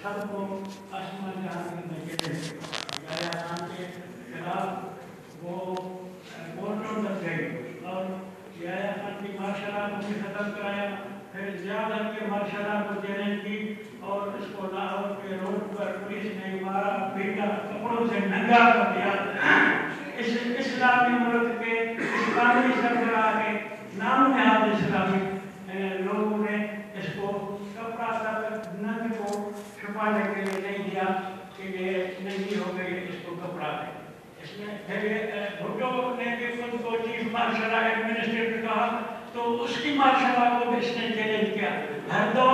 سب کو عاصمہ جہانگیر نے چیلنج کیا، یحییٰ خان کے خلاف وہ کورٹوں تک گئی اور یحییٰ خان کی مارشل لا کو بھی ختم کرایا، پھر زیادہ کے مارشل لا کو چیلنج کی اور اس کو لاہور کے روڈ پر پولیس نے مارا پیٹا، کپڑوں سے ننگا کر دیا۔ اس اسلامی ملک کے اسلامی سربراہ کے نام نہاد اسلامی لوگوں نے اس کو کپڑا تک ننگ کو چھپانے کے لیے نہیں دیا کہ یہ ننگی ہو گئی، اس کو کپڑا دے۔ اس میں پھر بھٹو نے بھی خود کو چیف مارشل ایڈمنسٹریٹر کہا تو اس کی مارشل لا کو بھی اس نے چیلنج کیا۔ ہر دور